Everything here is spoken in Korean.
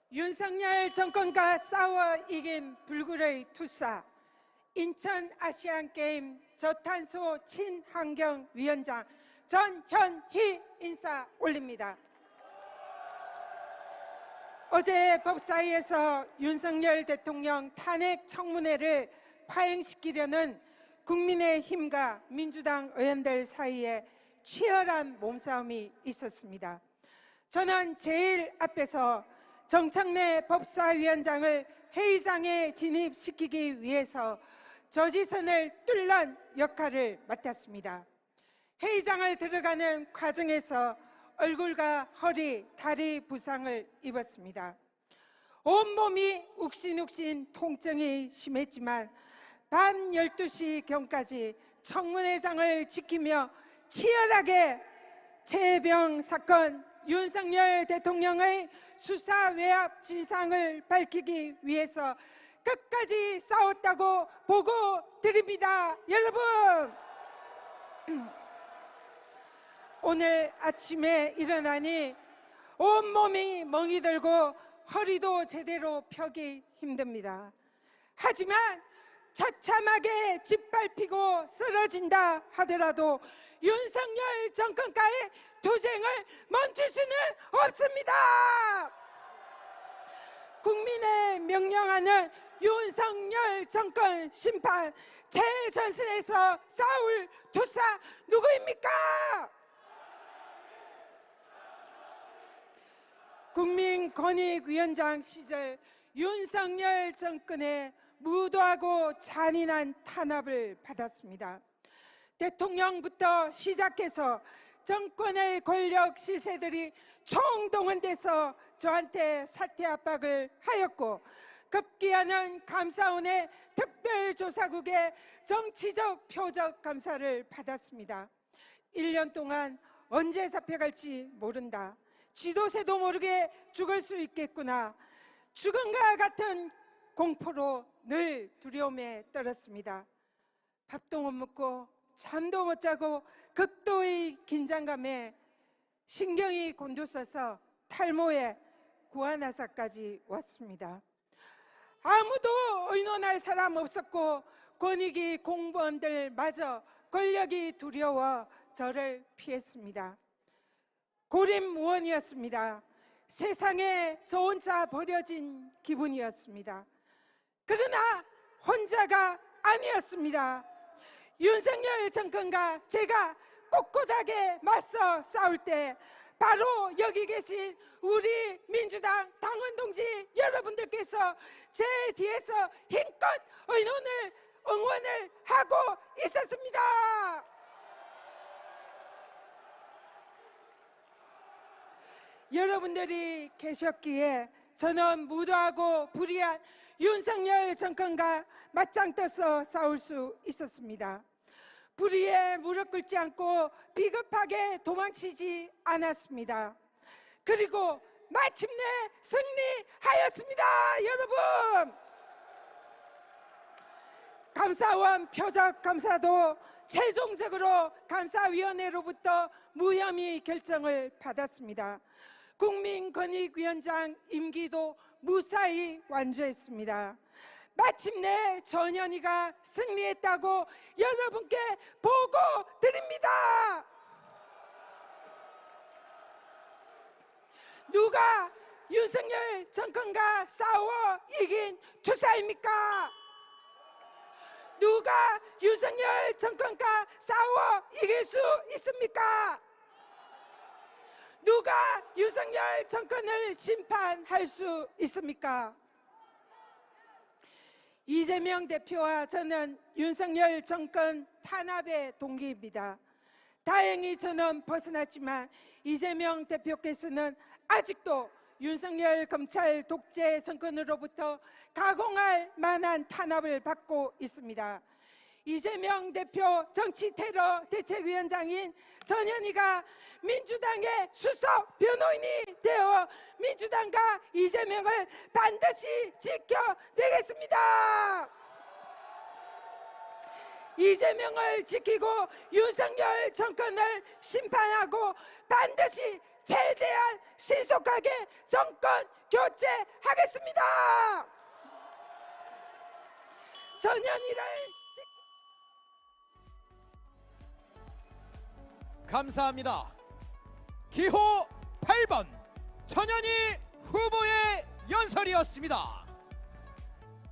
윤석열 정권과 싸워 이긴 불굴의 투사, 인천 아시안게임 저탄소 친환경위원장 전현희 인사 올립니다. 어제 법사위에서 윤석열 대통령 탄핵 청문회를 파행시키려는 국민의힘과 민주당 의원들 사이에 치열한 몸싸움이 있었습니다. 저는 제일 앞에서 정청래 법사위원장을 회의장에 진입시키기 위해서 저지선을 뚫는 역할을 맡았습니다. 회의장을 들어가는 과정에서 얼굴과 허리, 다리 부상을 입었습니다. 온몸이 욱신욱신 통증이 심했지만 밤 12시경까지 청문회장을 지키며 치열하게 최혜병 사건, 윤석열 대통령의 수사 외압 진상을 밝히기 위해서 끝까지 싸웠다고 보고 드립니다. 여러분! 오늘 아침에 일어나니 온몸이 멍이 들고 허리도 제대로 펴기 힘듭니다. 하지만 처참하게 짓밟히고 쓰러진다 하더라도 윤석열 정권과의 투쟁을 멈출 수는 없습니다. 국민의 명령하는 윤석열 정권 심판, 최전선에서 싸울 투사 누구입니까? 국민권익위원장 시절 윤석열 정권의 무도하고 잔인한 탄압을 받았습니다. 대통령부터 시작해서 정권의 권력 실세들이 총동원돼서 저한테 사퇴 압박을 하였고, 급기야는 감사원의 특별조사국의 정치적 표적 감사를 받았습니다. 1년 동안 언제 잡혀갈지 모른다. 쥐도새도 모르게 죽을 수 있겠구나. 죽음과 같은 공포로 늘 두려움에 떨었습니다. 밥도 못 먹고 잠도 못 자고 극도의 긴장감에 신경이 곤두서서 탈모에 구안하사까지 왔습니다. 아무도 의논할 사람 없었고 권익위 공무원들마저 권력이 두려워 저를 피했습니다. 고립무원이었습니다. 세상에 저 혼자 버려진 기분이었습니다. 그러나 혼자가 아니었습니다. 윤석열 정권과 제가 꼿꼿하게 맞서 싸울 때 바로 여기 계신 우리 민주당 당원 동지 여러분들께서 제 뒤에서 힘껏 의논을 응원을 하고 있었습니다. 여러분들이 계셨기에 저는 무도하고 불의한 윤석열 정권과 맞짱 떠서 싸울 수 있었습니다. 불의에 무릎 꿇지 않고 비겁하게 도망치지 않았습니다. 그리고 마침내 승리하였습니다. 여러분! 감사원 표적 감사도 최종적으로 감사위원회로부터 무혐의 결정을 받았습니다. 국민권익위원장 임기도 무사히 완주했습니다. 마침내 전현희가 승리했다고 여러분께 보고 드립니다. 누가 윤석열 정권과 싸워 이긴 투사입니까? 누가 윤석열 정권과 싸워 이길 수 있습니까? 누가 윤석열 정권을 심판할 수 있습니까? 이재명 대표와 저는 윤석열 정권 탄압의 동기입니다. 다행히 저는 벗어났지만 이재명 대표께서는 아직도 윤석열 검찰 독재 정권으로부터 가공할 만한 탄압을 받고 있습니다. 이재명 대표 정치테러 대책위원장인 전현희가 민주당의 수석 변호인이 되어 민주당과 이재명을 반드시 지켜내겠습니다. 이재명을 지키고 윤석열 정권을 심판하고 반드시 최대한 신속하게 정권 교체하겠습니다. 전현희를 감사합니다. 기호 8번 전현희 후보의 연설이었습니다.